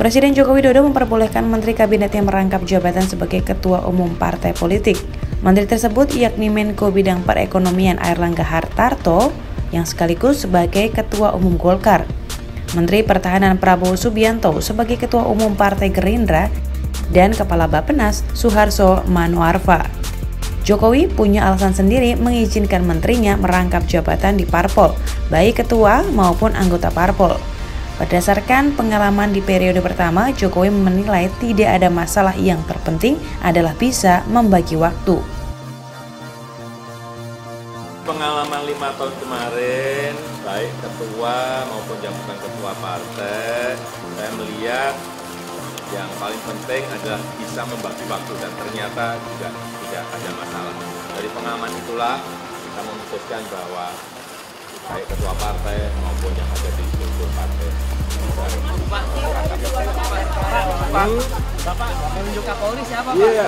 Presiden Joko Widodo memperbolehkan Menteri Kabinet yang merangkap jabatan sebagai Ketua Umum Partai Politik. Menteri tersebut yakni Menko Bidang Perekonomian Airlangga Hartarto yang sekaligus sebagai Ketua Umum Golkar. Menteri Pertahanan Prabowo Subianto sebagai Ketua Umum Partai Gerindra dan Kepala Bappenas Suharso Manoarfa. Jokowi punya alasan sendiri mengizinkan menterinya merangkap jabatan di parpol, baik ketua maupun anggota parpol. Berdasarkan pengalaman di periode pertama, Jokowi menilai tidak ada masalah, yang terpenting adalah bisa membagi waktu. Pengalaman 5 tahun kemarin, baik ketua maupun yang bukan ketua partai, saya melihat yang paling penting adalah bisa membagi waktu dan ternyata juga tidak ada masalah. Dari pengalaman itulah kita memutuskan bahwa baik ketua partai maupun yang ada di struktur partai. Bapak menunjuk Kapolri siapa, Pak? Iya.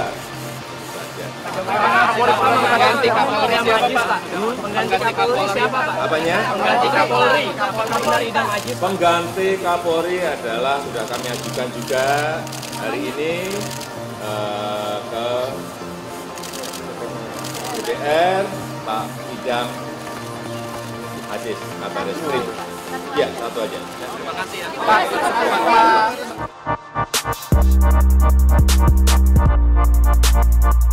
Pengganti Kapolri siapa, Pak? Pengganti Kapolri siapa, Pak? Apanya? Pengganti Kapolri. Pengganti Kapolri adalah sudah kami ajukan juga hari ini ke DPR, Pak Idam Aziz, Kabar Eskrim. Ya, satu aja. Terima kasih ya, Pak.